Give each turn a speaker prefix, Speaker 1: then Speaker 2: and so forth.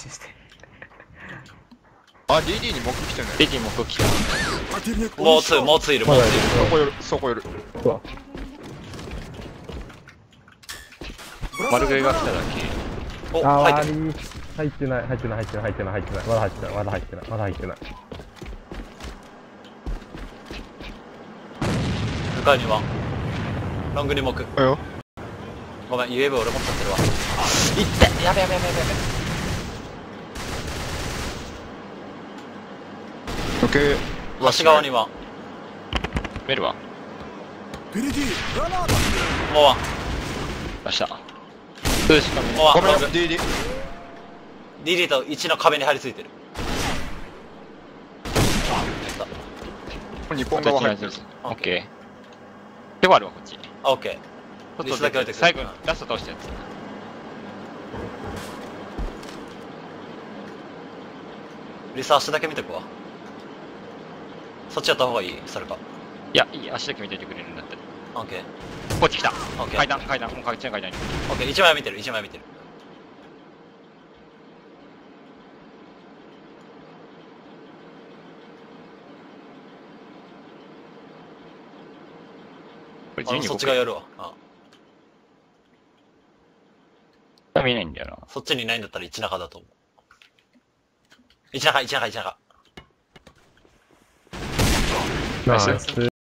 Speaker 1: 心して。
Speaker 2: あ、DD に木来てるね。
Speaker 3: DD も木来た。
Speaker 4: もう2いる、もう2いる。
Speaker 2: そこ寄る、そこ寄る。
Speaker 5: うわ。
Speaker 3: 丸食いが来ただけ。
Speaker 4: お、
Speaker 5: あ、
Speaker 4: 入ってる。
Speaker 5: 割り。入ってない、入ってない、入ってない、入ってない、入ってない。まだ入ってない、まだ入ってない、まだ入ってない。
Speaker 4: 向かいにはロングに木。
Speaker 2: およ。
Speaker 4: ごめん、UAV 俺持っちゃってるわ。いってやべやべやべやべや
Speaker 2: 時計。
Speaker 4: べ。橋側には
Speaker 3: メルは
Speaker 4: もうワン。
Speaker 3: 出した。数しか見
Speaker 4: もうワン。
Speaker 2: ごめん
Speaker 4: ロング。
Speaker 2: DD。
Speaker 4: DD と1の壁に張り付いてる。
Speaker 2: 日本側入ってる。
Speaker 3: オッケー。でもあるわ、こっち。
Speaker 4: あ、オッケー。
Speaker 3: ちょっ
Speaker 4: リスだけ置いてくる
Speaker 3: 最後、ラスト倒したやつ。
Speaker 4: リス足だけ見てくわ。そっちやった方がいい、それか。
Speaker 3: いや、いい、足だけ見といてくれるんだって。
Speaker 4: オッケー。
Speaker 3: こっち来た。
Speaker 4: オッケー。
Speaker 3: 階段、階段、もう階段、階段に。
Speaker 4: オッケー、1枚見てる、1枚見てる。
Speaker 3: これ12
Speaker 4: そっちがやるわ。
Speaker 3: 見えないんだよな。
Speaker 4: そっちにいないんだったら1中だと思う。1中、1中、1中。
Speaker 5: ナイス。